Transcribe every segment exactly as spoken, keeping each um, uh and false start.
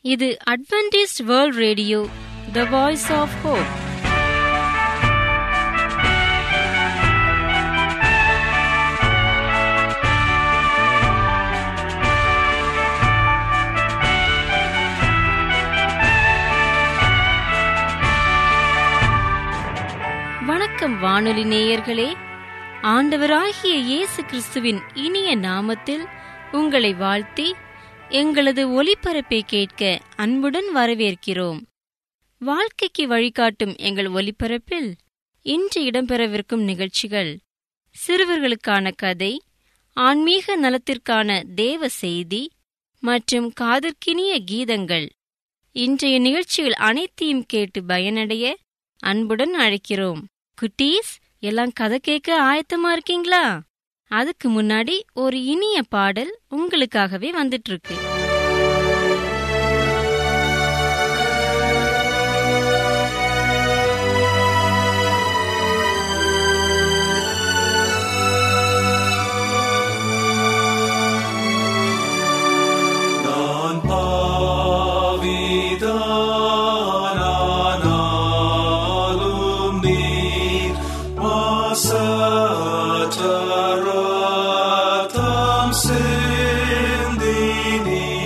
இது Adventist World Radio, the Voice of Hope. வணக்கம் வானொலி நேயர்களே, ஆண்டவராகிய இயேசு கிறிஸ்துவின் இனிய நாமத்தில் உங்களை வாழ்த்தி எங்களது ஒலிபரப்பை கேட்க அன்புடன் வரவேற்கிறோம். வாழ்க்கைக்கு வழிகாட்டும் எங்கள் ஒலிபரப்பில் இன்று இடம்பெறவிருக்கும் நிகழ்ச்சிகள்: சிறுவர்களுக்கான கதை, ஆன்மீக நலத்திற்கான தேவ செய்தி மற்றும் காதற்கினிய கீதங்கள். இன்றைய நிகழ்ச்சிகள் அனைத்தையும் கேட்டு பயனடைய அன்புடன் அழைக்கிறோம். குட்டீஸ், எல்லாம் கதை கேட்க ஆயத்தமா இருக்கீங்களா? அதுக்கு முன்னாடி ஒரு இனிய பாடல் உங்களுக்காகவே வந்துட்டு இருக்கு. Sindini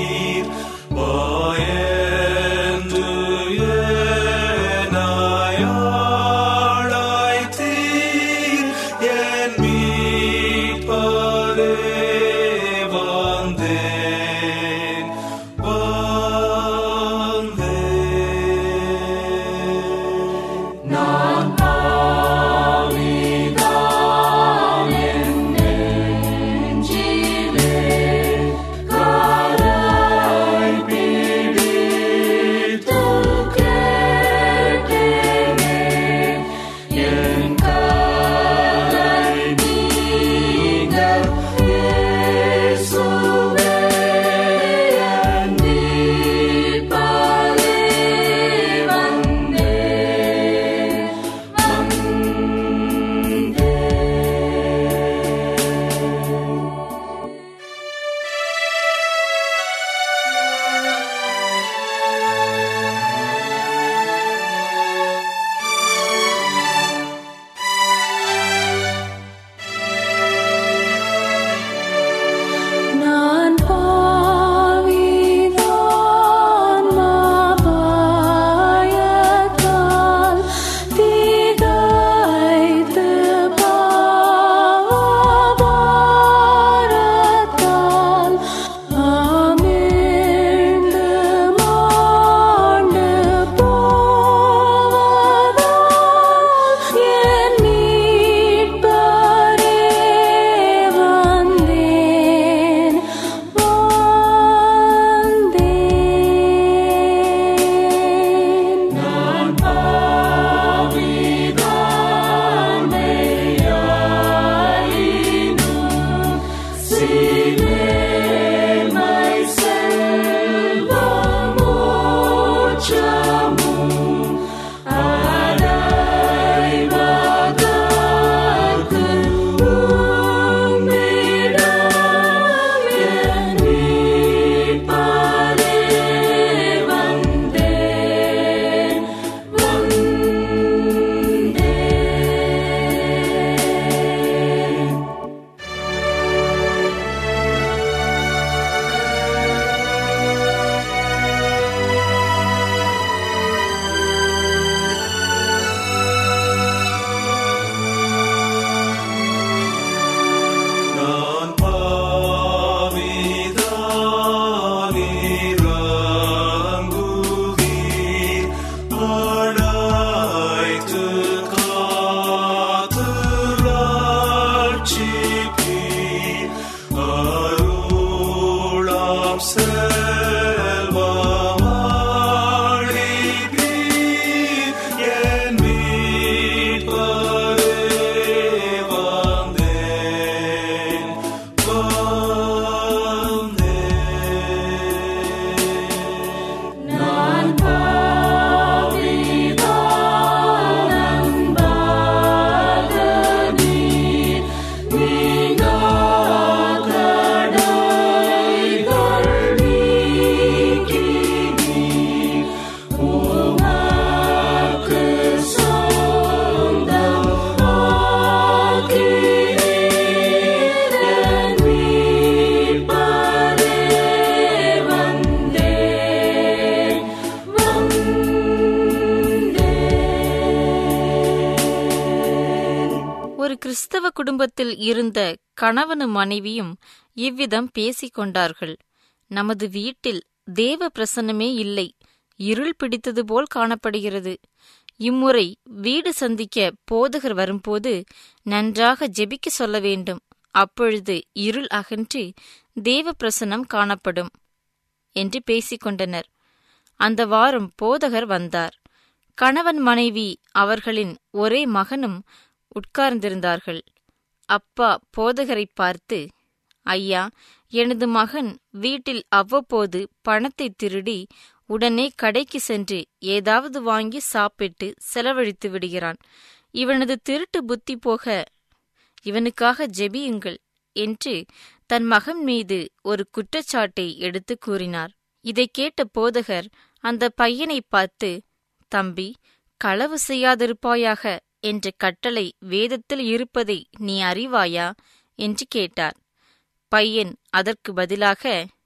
கிறிஸ்தவ குடும்பத்தில் இருந்த கணவனும் மனைவியும் இவ்விதம் பேசிக் கொண்டார்கள். நமது வீட்டில் தேவ பிரசன்னமே இல்லை, இருள் பிடித்தது போல் காணப்படுகிறது. இம்முறை வீடு சந்திக்க போதகர் வரும்போது நன்றாக ஜெபிக்க சொல்ல வேண்டும். அப்பொழுது இருள் அகன்று தேவ பிரசன்னம் காணப்படும் என்று பேசிக்கொண்டனர். அந்த வாரம் போதகர் வந்தார். கணவன் மனைவி அவர்களின் ஒரே மகனும் உட்கார்ந்திருந்தார்கள். அப்பா போதகரை பார்த்து, ஐயா, எனது மகன் வீட்டில் அவ்வப்போது பணத்தை திருடி உடனே கடைக்கு சென்று ஏதாவது வாங்கி சாப்பிட்டு செலவழித்து விடுகிறான். இவனது திருட்டு புத்தி போக இவனுக்காக ஜெபியுங்கள் என்று தன் மகன் மீது ஒரு குற்றச்சாட்டை எடுத்து கூறினார். இதை கேட்ட போதகர் அந்த பையனை பார்த்து, தம்பி, களவு செய்யாதிருப்பாயாக என்ற கட்டளை வேதத்தில் இருப்பதை நீ அறிவாயா என்று கேட்டார். பையன் அதற்கு பதிலாக,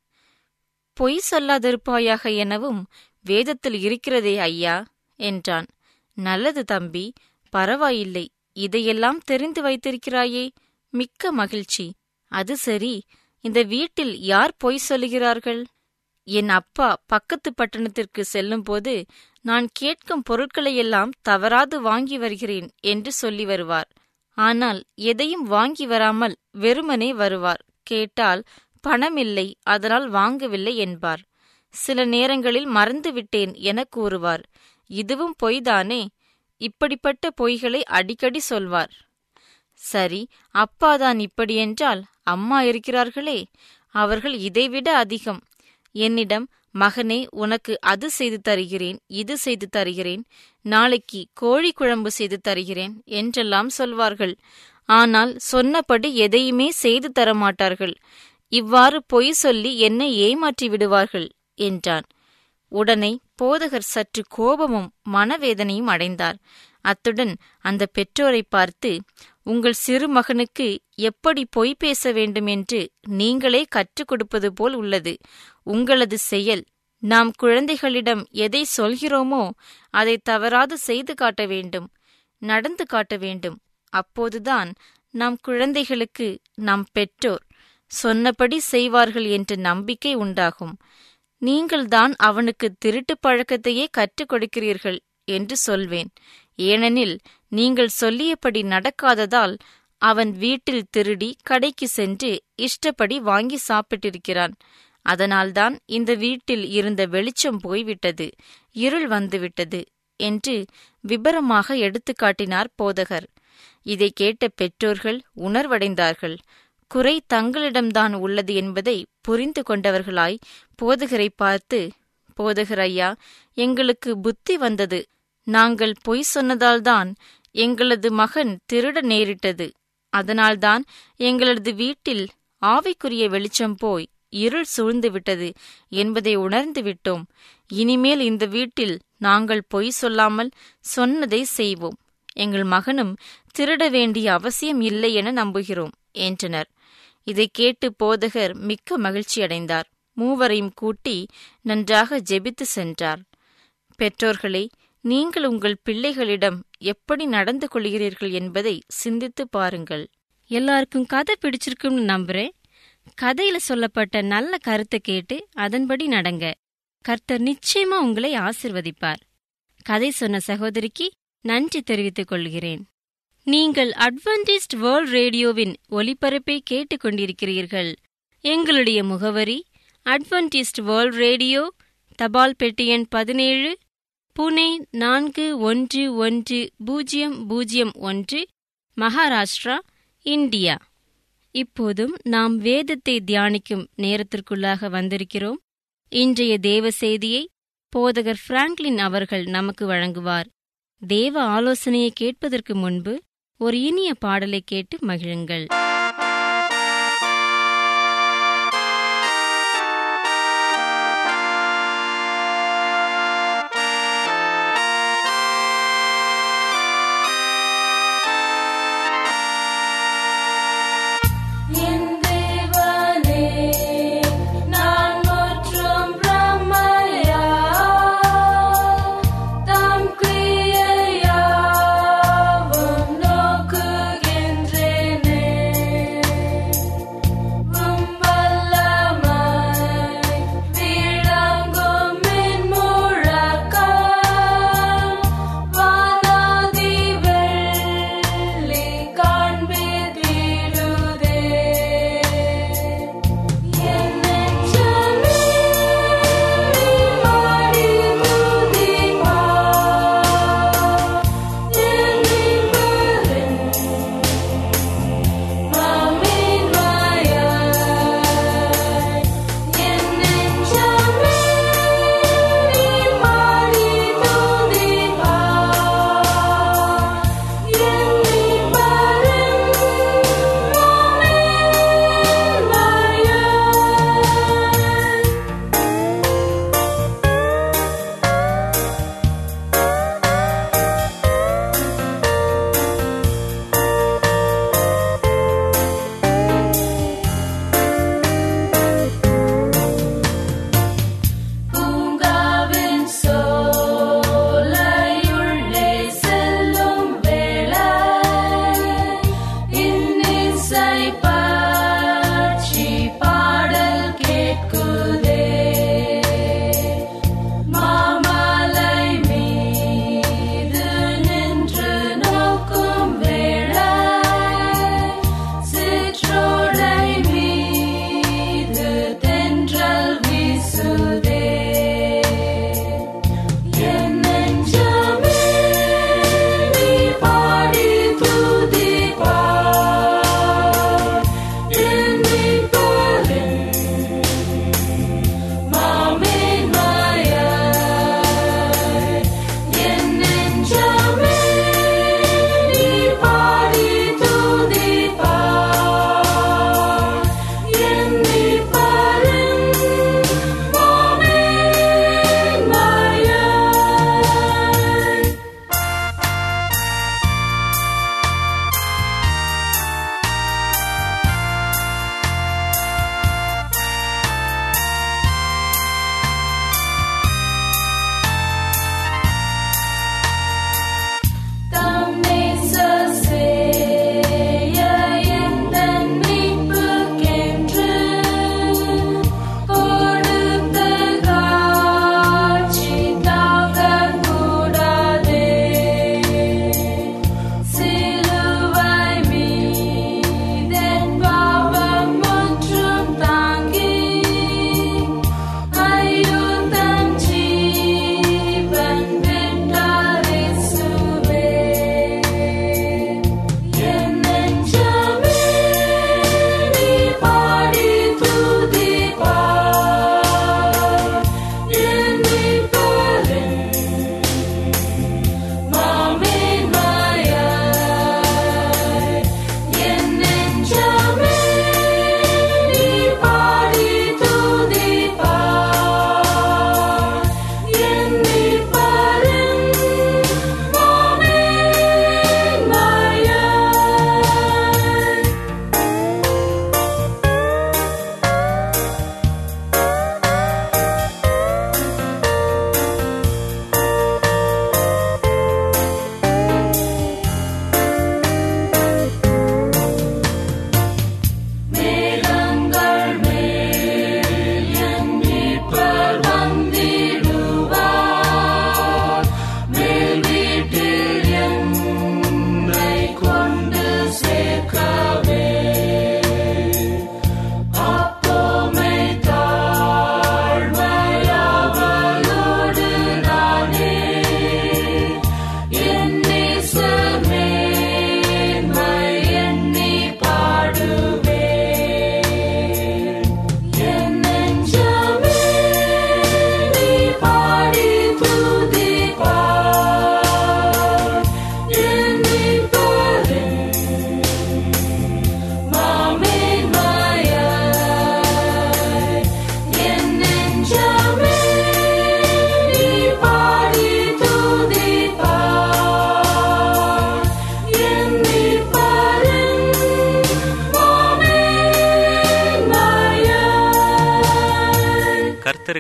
பொய் சொல்லாதிருப்பாயாக எனவும் வேதத்தில் இருக்கிறதே ஐயா என்றான். நல்லது தம்பி, பரவாயில்லை, இதையெல்லாம் தெரிந்து வைத்திருக்கிறாயே, மிக்க மகிழ்ச்சி. அது சரி, இந்த வீட்டில் யார் பொய் சொல்லுகிறார்கள்? என் அப்பா பக்கத்து பட்டணத்திற்கு செல்லும்போது நான் கேட்கும் பொருட்களையெல்லாம் தவறாது வாங்கி வருகிறேன் என்று சொல்லி வருவார். ஆனால் எதையும் வாங்கி வராமல் வெறுமனே வருவார். கேட்டால் பணமில்லை, அதனால் வாங்கவில்லை என்பார். சில நேரங்களில் மறந்துவிட்டேன் என கூறுவார். இதுவும் பொய்தானே? இப்படிப்பட்ட பொய்களை அடிக்கடி சொல்வார். சரி, அப்பாதான் இப்படியென்றால் அம்மா இருக்கிறார்களே, அவர்கள் இதைவிட அதிகம். என்னிடம், மகனே, உனக்கு அது செய்து தருகிறேன், இது செய்து தருகிறேன், நாளைக்கு கோழி குழம்பு செய்து தருகிறேன் என்றெல்லாம் சொல்வார்கள். ஆனால் சொன்னபடி எதையுமே செய்து தரமாட்டார்கள். இவ்வாறு பொய் சொல்லி என்னை ஏமாற்றி விடுவார்கள் என்றான். உடனே போதகர் சற்று கோபமும் மனவேதனையும் அடைந்தார். அத்துடன் அந்த பெற்றோரை பார்த்து, உங்கள் சிறு மகனுக்கு எப்படி பொய் பேச வேண்டும் என்று நீங்களே கற்றுக் கொடுப்பது போல் உள்ளது உங்களது செயல். நாம் குழந்தைகளிடம் எதை சொல்கிறோமோ அதை தவறாது செய்து காட்ட வேண்டும், நடந்து காட்ட வேண்டும். அப்போதுதான் நம் குழந்தைகளுக்கு நம் பெற்றோர் சொன்னபடி செய்வார்கள் என்ற நம்பிக்கை உண்டாகும். நீங்கள்தான் அவனுக்கு திருட்டு பழக்கத்தையே கற்றுக் கொடுக்கிறீர்கள் என்று சொல்வேன். ஏனெனில் நீங்கள் சொல்லியபடி நடக்காததால் அவன் வீட்டில் திருடி கடைக்கு சென்று இஷ்டப்படி வாங்கி சாப்பிட்டிருக்கிறான். அதனால்தான் இந்த வீட்டில் இருந்த வெளிச்சம் போய்விட்டது, இருள் வந்துவிட்டது என்று விபரமாக எடுத்துக்காட்டினார் போதகர். இதை கேட்ட பெற்றோர்கள் உணர்வடைந்தார்கள். குறை தங்களிடம்தான் உள்ளது என்பதை புரிந்து கொண்டவர்களாய் போதகரை பார்த்து, போதகர் ஐயா, எங்களுக்கு புத்தி வந்தது. நாங்கள் பொய் சொன்னதால்தான் எங்களது மகன் திருட நேரிட்டது. அதனால்தான் எங்களது வீட்டில் ஆவிக்குரிய வெளிச்சம் போய் இருள் சூழ்ந்துவிட்டது என்பதை உணர்ந்து விட்டோம். இனிமேல் இந்த வீட்டில் நாங்கள் பொய் சொல்லாமல் சொன்னதை செய்வோம். எங்கள் மகனும் திருட வேண்டிய அவசியம் இல்லை என நம்புகிறோம் என்றனர். இதை கேட்டு போதகர் மிக்க மகிழ்ச்சியடைந்தார். மூவரையும் கூட்டி நன்றாக ஜெபித்து சென்றார். பெற்றோர்களே, நீங்கள் உங்கள் பிள்ளைகளிடம் எப்படி நடந்து கொள்கிறீர்கள் என்பதை சிந்தித்து பாருங்கள். எல்லாருக்கும் கதை பிடிச்சிருக்கும்னு நம்புறேன். கதையில சொல்லப்பட்ட நல்ல கருத்தை கேட்டு அதன்படி நடங்க. கர்த்தர் நிச்சயமா உங்களை ஆசிர்வதிப்பார். கதை சொன்ன சகோதரிக்கு நன்றி தெரிவித்துக் கொள்கிறேன். நீங்கள் அட்வென்டிஸ்ட் வேர்ல்ட் ரேடியோவின் ஒலிபரப்பை கேட்டுக் கொண்டிருக்கிறீர்கள். எங்களுடைய முகவரி அட்வென்டிஸ்ட் வேர்ல்ட் ரேடியோ, தபால் பெட்டி எண் பதினேழு, புனே நான்கு ஒன்று ஒன்று பூஜ்ஜியம் பூஜ்ஜியம் ஒன்று, மகாராஷ்டிரா, இந்தியா. இப்போதும் நாம் வேதத்தை தியானிக்கும் நேரத்திற்குள்ளாக வந்திருக்கிறோம். இன்றைய தேவ செய்தியை போதகர் பிராங்க்லின் அவர்கள் நமக்கு வழங்குவார். தேவ ஆலோசனையை கேட்பதற்கு முன்பு ஒரு இனிய பாடலை கேட்டு மகிழுங்கள். Entre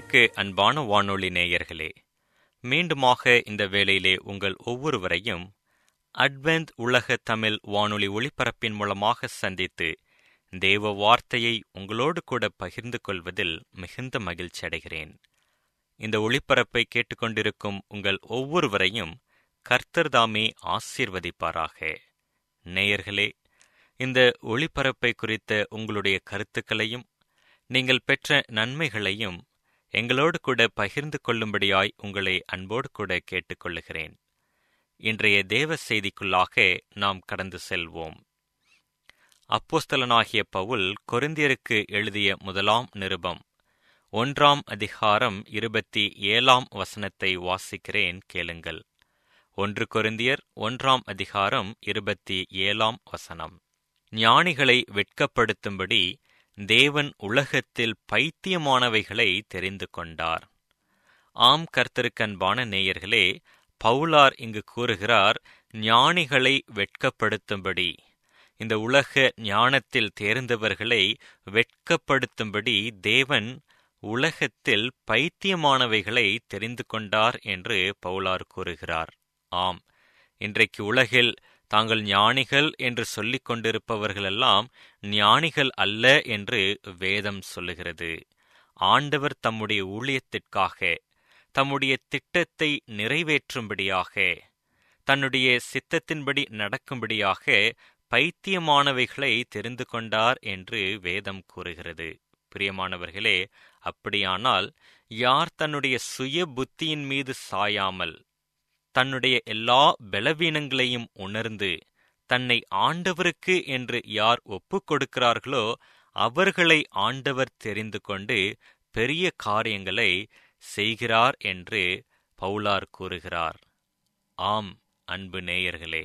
கிறிஸ்துவுக்கு அன்பான வானொலி நேயர்களே, மீண்டுமாக இந்த வேளையிலே உங்கள் ஒவ்வொருவரையும் அட்வென்த் உலக தமிழ் வானொலி ஒளிபரப்பின் மூலமாக சந்தித்து தேவ வார்த்தையை உங்களோடு கூட பகிர்ந்து கொள்வதில் மிகுந்த மகிழ்ச்சி அடைகிறேன். இந்த ஒளிபரப்பை கேட்டுக்கொண்டிருக்கும் உங்கள் ஒவ்வொருவரையும் கர்த்தர் தாமே ஆசீர்வதிப்பாராக. நேயர்களே, இந்த ஒளிபரப்பை குறித்த உங்களுடைய கருத்துக்களையும் நீங்கள் பெற்ற நன்மைகளையும் எங்களோடு கூட பகிர்ந்து கொள்ளும்படியாய் உங்களை அன்போடு கூட கேட்டுக்கொள்ளுகிறேன். இன்றைய தேவ செய்திக்குள்ளாக நாம் கடந்து செல்வோம். அப்போஸ்தலனாகிய பவுல் கொரிந்தியருக்கு எழுதிய முதலாம் நிருபம் ஒன்றாம் அதிகாரம் இருபத்தி ஏழாம் வசனத்தை வாசிக்கிறேன், கேளுங்கள். ஒன்று கொரிந்தியர் ஒன்றாம் அதிகாரம் இருபத்தி ஏழாம் வசனம். ஞானிகளை வெட்கப்படுத்தும்படி தேவன் உலகத்தில் பைத்தியமானவைகளை தெரிந்து கொண்டார். ஆம், கர்த்தருக்கன்பான நேயர்களே, பவுலார் இங்கு கூறுகிறார், ஞானிகளை வெட்கப்படுத்தும்படி, இந்த உலக ஞானத்தில் தேர்ந்தவர்களை வெட்கப்படுத்தும்படி தேவன் உலகத்தில் பைத்தியமானவைகளை தெரிந்து கொண்டார் என்று பவுலார் கூறுகிறார். ஆம், இன்றைக்கு உலகில் தாங்கள் ஞானிகள் என்று சொல்லிக் கொண்டிருப்பவர்களெல்லாம் ஞானிகள் அல்ல என்று வேதம் சொல்லுகிறது. ஆண்டவர் தம்முடைய ஊழியத்திற்காக, தம்முடைய திட்டத்தை நிறைவேற்றும்படியாக, தன்னுடைய சித்தத்தின்படி நடக்கும்படியாக பைத்தியமானவைகளை தெரிந்து கொண்டார் என்று வேதம் கூறுகிறது. பிரியமானவர்களே, அப்படியானால் யார் தன்னுடைய சுய புத்தியின் மீது சாயாமல் தன்னுடைய எல்லா பலவீனங்களையும் உணர்ந்து தன்னை ஆண்டவருக்கு என்று யார் ஒப்புக் கொடுக்கிறார்களோ அவர்களை ஆண்டவர் தெரிந்து கொண்டு பெரிய காரியங்களை செய்கிறார் என்று பவுலார் கூறுகிறார். ஆம், அன்பு நேயர்களே,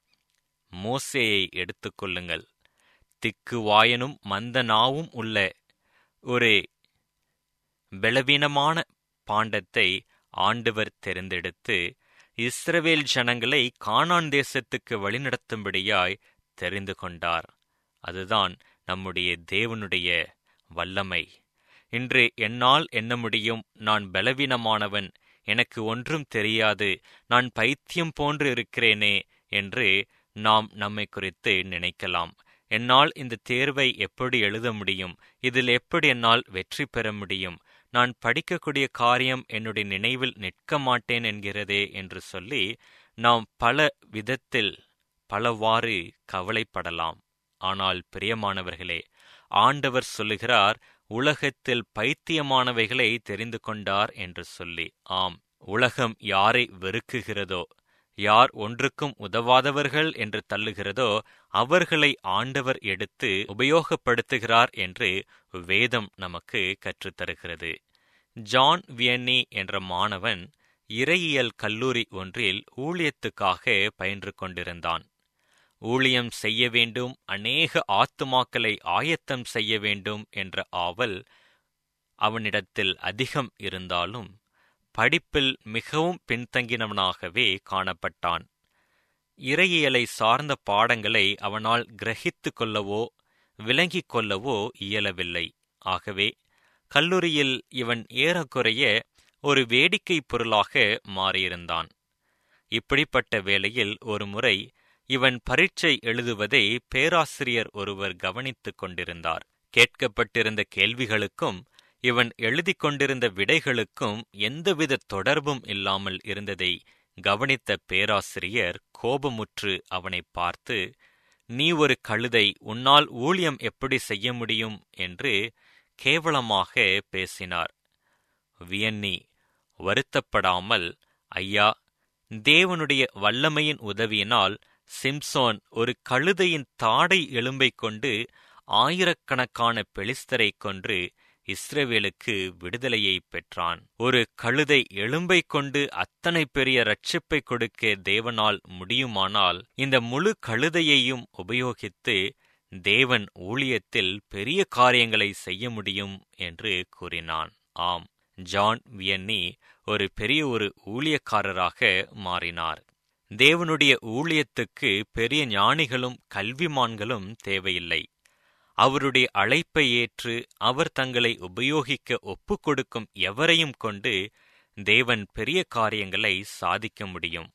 மோசேயை எடுத்துக்கொள்ளுங்கள். திக்கு வாயனும் மந்த நாவும் உள்ள ஒரு பலவீனமான பாண்டத்தை ஆண்டவர் தெரிந்தெடுத்து இஸ்ரவேல் ஜனங்களை கானான் தேசத்துக்கு வழிநடத்தும்படியாய் தெரிந்து கொண்டார். அதுதான் நம்முடைய தேவனுடைய வல்லமை. இன்று என்னால் எண்ண முடியும், நான் பலவீனமானவன், எனக்கு ஒன்றும் தெரியாது, நான் பைத்தியம் போன்று இருக்கிறேனே என்று நாம் நம்மை குறித்து நினைக்கலாம். என்னால் இந்த தேர்வை எப்படி எழுத முடியும், இதில் எப்படி என்னால் வெற்றி பெற முடியும், நான் படிக்கக்கூடிய காரியம் என்னுடைய நினைவில் நிற்க மாட்டேன் என்கிறதே என்று சொல்லி நாம் பல விதத்தில் பலவாறு கவலைப்படலாம். ஆனால் பிரியமானவர்களே, ஆண்டவர் சொல்லுகிறார், உலகத்தில் பைத்தியமானவைகளை தெரிந்து கொண்டார் என்று சொல்லி. ஆம், உலகம் யாரை வெறுக்குகிறதோ, யார் ஒன்றுக்கும் உதவாதவர்கள் என்று தள்ளுகிறதோ அவர்களை ஆண்டவர் எடுத்து உபயோகப்படுத்துகிறார் என்று வேதம் நமக்கு கற்றுத்தருகிறது. ஜான் வியன்னி என்ற மாணவன் இறையியல் கல்லூரி ஒன்றில் ஊழியத்துக்காக பயின்று கொண்டிருந்தான். ஊழியம் செய்ய வேண்டும், அநேக ஆத்துமாக்களை ஆயத்தம் செய்ய வேண்டும் என்ற ஆவல் அவனிடத்தில் அதிகம் இருந்தாலும் படிப்பில் மிகவும் பின்தங்கினவனாகவே காணப்பட்டான். இறையியலை சார்ந்த பாடங்களை அவனால் கிரகித்து கொள்ளவோ விளங்கிக் கொள்ளவோ இயலவில்லை. ஆகவே கல்லூரியில் இவன் ஏறக்குறைய ஒரு வேடிக்கை பொருளாக மாறியிருந்தான். இப்படிப்பட்ட வேளையில் ஒரு முறை இவன் பரீட்சை எழுதுவதை பேராசிரியர் ஒருவர் கவனித்துக் கொண்டிருந்தார். கேட்கப்பட்டிருந்த கேள்விகளுக்கும் இவன் எழுதி கொண்டிருந்த விடைகளுக்கும் எந்தவித தொடர்பும் இல்லாமல் இருந்ததை கவனித்த பேராசிரியர் கோபமுற்று அவனை பார்த்து, நீ ஒரு கழுதை, உன்னால் ஊழியம் எப்படி செய்ய முடியும் என்று கேவலமாக பேசினார். வியன்னி வருத்தப்படாமல், ஐயா, தேவனுடைய வல்லமையின் உதவியினால் சிம்சோன் ஒரு கழுதையின் தாடை எலும்பை கொண்டு ஆயிரக்கணக்கான பெலிஸ்தரை கொன்று இஸ்ரவேலுக்கு விடுதலையை பெற்றான். ஒரு கழுதை எலும்பை கொண்டு அத்தனை பெரிய ரட்சிப்பை கொடுக்க தேவனால் முடியுமானால் இந்த முழு கழுதையையும் உபயோகித்து தேவன் ஊழியத்தில் பெரிய காரியங்களை செய்ய முடியும் என்று கூறினான். ஆம், ஜான் வியன்னி ஒரு பெரிய ஒரு ஊழியக்காரராக மாறினார். தேவனுடைய ஊழியத்துக்கு பெரிய ஞானிகளும் கல்விமான்களும் தேவையில்லை. அவருடைய அழைப்பை ஏற்று அவர் தங்களை உபயோகிக்க ஒப்புக் கொடுக்கும் எவரையும் கொண்டு தேவன் பெரிய காரியங்களை சாதிக்க முடியும்.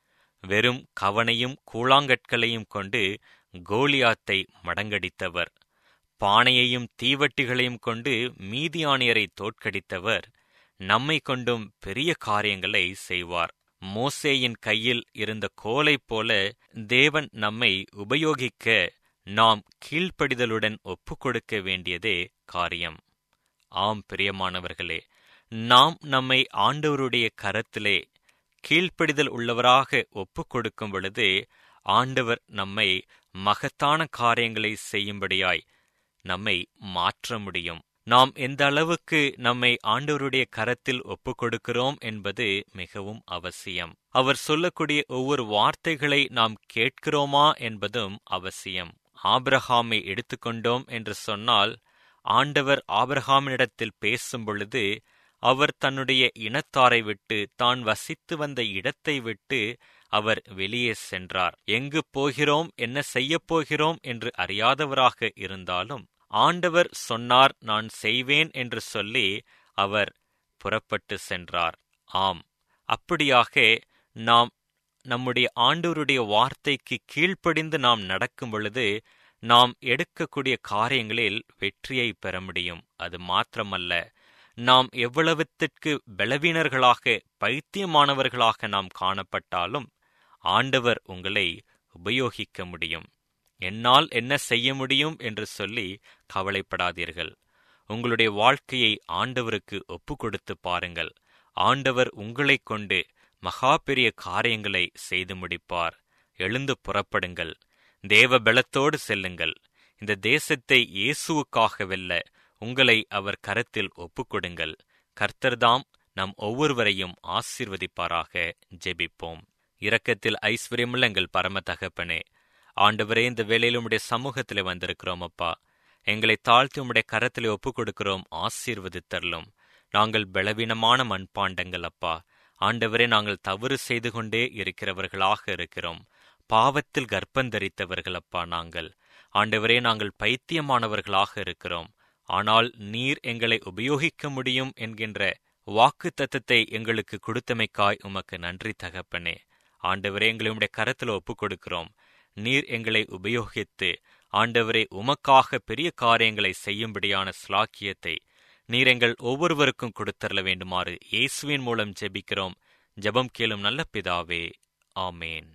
வெறும் கவனையும் கூழாங்கற்களையும் கொண்டு கோலியாத்தை மடங்கடித்தவர், பானையையும் தீவட்டிகளையும் கொண்டு மீதியானியரை தோற்கடித்தவர் நம்மை கொண்டும் பெரிய காரியங்களை செய்வார். மோசேயின் கையில் இருந்த கோலைப் போல தேவன் நம்மை உபயோகிக்க நாம் கீழ்ப்படிதலுடன் ஒப்புக் கொடுக்க வேண்டியதே காரியம். ஆம் பிரியமானவர்களே, நாம் நம்மை ஆண்டவருடைய கரத்திலே கீழ்ப்படிதல் உள்ளவராக ஒப்புக் கொடுக்கும் பொழுது ஆண்டவர் நம்மை மகத்தான காரியங்களை செய்யும்படியாய் நம்மை மாற்ற முடியும். நாம் எந்த அளவுக்கு நம்மை ஆண்டவருடைய கரத்தில் ஒப்புக் கொடுக்கிறோம் என்பது மிகவும் அவசியம். அவர் சொல்லக்கூடிய ஒவ்வொரு வார்த்தைகளை நாம் கேட்கிறோமா என்பதும் அவசியம். ஆபிரகாமை எடுத்துக்கொண்டோம் என்று சொன்னால், ஆண்டவர் ஆபிரகாமினிடத்தில் பேசும் பொழுது அவர் தன்னுடைய இனத்தாரை விட்டு தான் வசித்து வந்த இடத்தை விட்டு அவர் வெளியே சென்றார். எங்கு போகிறோம், என்ன செய்யப் போகிறோம் என்று அறியாதவராக இருந்தாலும் ஆண்டவர் சொன்னார், நான் செய்வேன் என்று சொல்லி அவர் புறப்பட்டு சென்றார். ஆம், அப்படியாக நாம் நம்முடைய ஆண்டவருடைய வார்த்தைக்கு கீழ்ப்படிந்து நாம் நடக்கும் பொழுது நாம் எடுக்கக்கூடிய காரியங்களில் வெற்றியை பெற முடியும். அது மாத்திரமல்ல, நாம் எவ்வளவுத்திற்கு பலவீனர்களாக பைத்தியமானவர்களாக நாம் காணப்பட்டாலும் ஆண்டவர் உங்களை உபயோகிக்க முடியும். என்னால் என்ன செய்ய முடியும் என்று சொல்லி கவலைப்படாதீர்கள். உங்களுடைய வாழ்க்கையை ஆண்டவருக்கு ஒப்பு கொடுத்து பாருங்கள். ஆண்டவர் உங்களை கொண்டு மகா பெரிய காரியங்களை செய்து முடிப்பார். எழுந்து புறப்படுங்கள். தேவ பலத்தோடு செல்லுங்கள். இந்த தேசத்தை இயேசுவுக்காக வெல்ல உங்களை அவர் கரத்தில் ஒப்புக்கொடுங்கள். கர்த்தர்தாம் நம் ஒவ்வொருவரையும் ஆசீர்வதிப்பாராக. ஜெபிப்போம். இரக்கத்தில் ஐஸ்வர்யமுள்ள எங்கள் பரம தகப்பனே, ஆண்டவரே, இந்த வேளையில் உம்முடைய சமூகத்திலே வந்திருக்கிறோம் அப்பா. எங்களை தாழ்த்தி உம்முடைய கரத்திலே ஒப்புக் கொடுக்கிறோம். ஆசீர்வதித்தருளும். நாங்கள் பலவீனமான மண்பாண்டங்கள் அப்பா. ஆண்டவரே, நாங்கள் தவறு செய்து கொண்டே இருக்கிறவர்களாக இருக்கிறோம். பாவத்தில் கர்ப்பந்தரித்தவர்கள் அப்பா நாங்கள். ஆண்டவரே, நாங்கள் பைத்தியமானவர்களாக இருக்கிறோம். ஆனால் நீர் எங்களை உபயோகிக்க முடியும் என்கின்ற வாக்கு தத்தத்தை எங்களுக்கு கொடுத்தமைக்காய் உமக்கு நன்றி தகப்பனே. ஆண்டவரே, எங்களை உம்முடைய கரத்தில் ஒப்புக் கொடுக்கிறோம். நீர் எங்களை உபயோகித்து ஆண்டவரே உமக்காக பெரிய காரியங்களை செய்யும்படியான ஸ்லாக்கியத்தை நீர் எங்கள் ஒவ்வொருவருக்கும் கொடுத்தரல வேண்டுமாறு இயேசுவின் மூலம் ஜெபிக்கிறோம். ஜெபம் கேளும் நல்ல பிதாவே, ஆமேன்.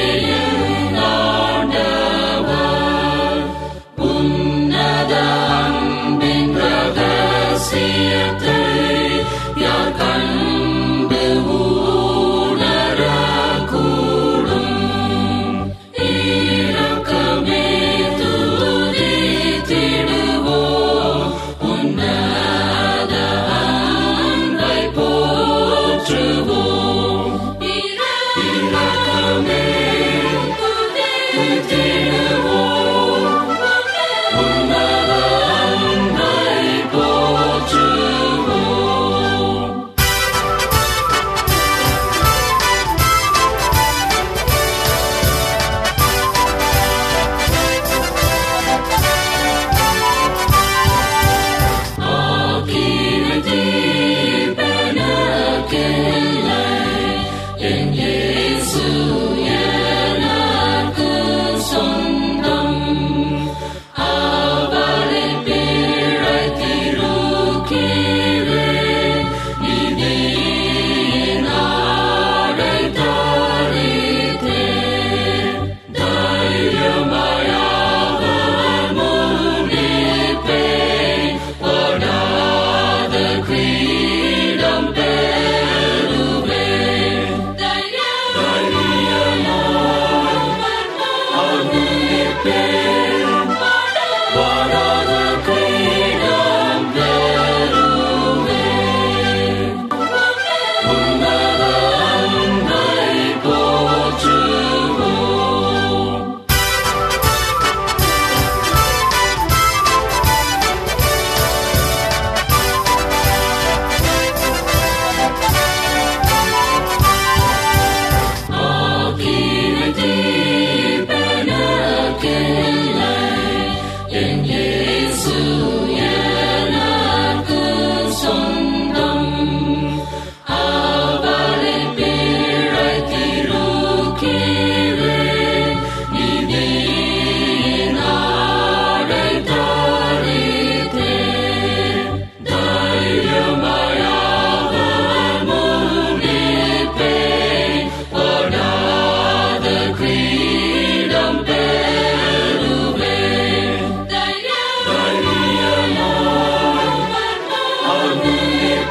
உன்னத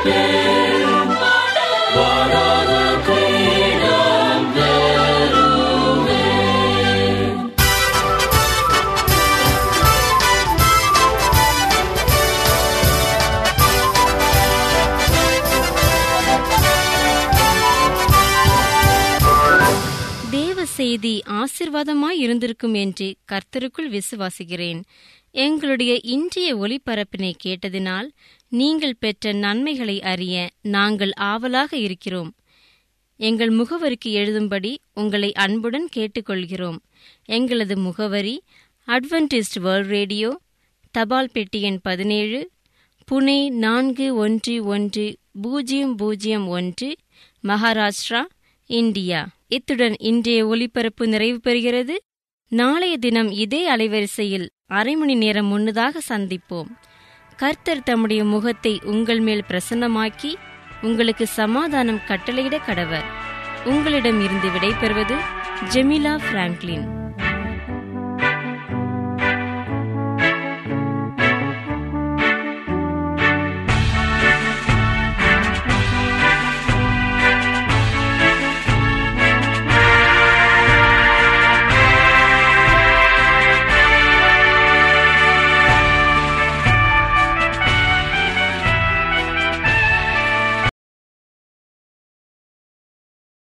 செய்தி ஆசீர்வாதமாய் இருந்திருக்கும் என்று கர்த்தருக்குள் விசுவாசிக்கிறேன். எங்களுடைய இன்றைய ஒளிபரப்பினை கேட்டதினால் நீங்கள் பெற்ற நன்மைகளை அறிய நாங்கள் ஆவலாக இருக்கிறோம். எங்கள் முகவரிக்கு எழுதும்படி உங்களை அன்புடன் கேட்டுக்கொள்கிறோம். எங்களது முகவரி அட்வென்டிஸ்ட் வேர்ல்ட் ரேடியோ, தபால் பெட்டி எண் பதினேழு, புனே நான்கு ஒன்று ஒன்று பூஜ்ஜியம் பூஜ்ஜியம் ஒன்று, மகாராஷ்டிரா, இந்தியா. இத்துடன் இன்றைய ஒலிபரப்பு நிறைவு பெறுகிறது. நாளைய தினம் இதே அலைவரிசையில் அரை மணி நேரம் முன்னதாக சந்திப்போம். கர்த்தர் தம்முடைய முகத்தை உங்கள் மேல் பிரசன்னமாக்கி உங்களுக்கு சமாதானம் கட்டளையிட கடவர். உங்களிடம் இருந்து விடைபெறுவது ஜெமிலா பிராங்க்லின்.